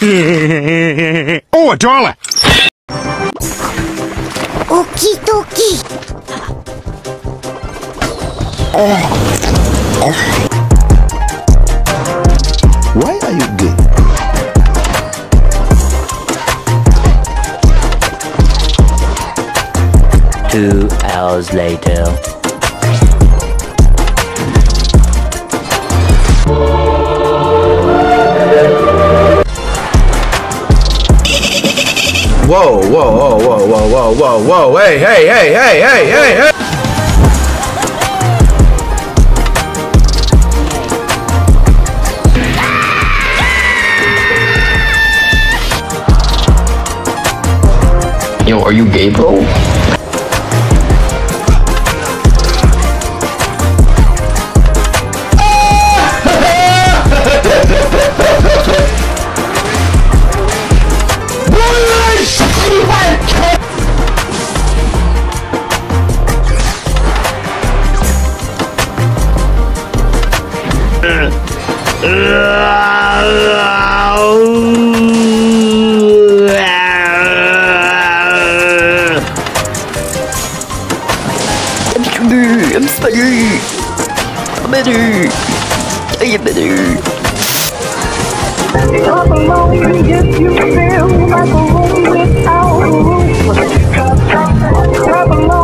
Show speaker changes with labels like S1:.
S1: Oh, a dollar!
S2: Okie dokie.
S3: Why are you gay?
S4: Two hours later.
S3: Whoa, whoa, whoa, whoa, whoa, whoa, whoa, whoa, hey, hey, hey, hey, hey, hey, hey!
S5: Yo, are you gay, bro? I'm spider. I'm better. I am better.
S6: Come along and if you feel like a room without a roof. Come along.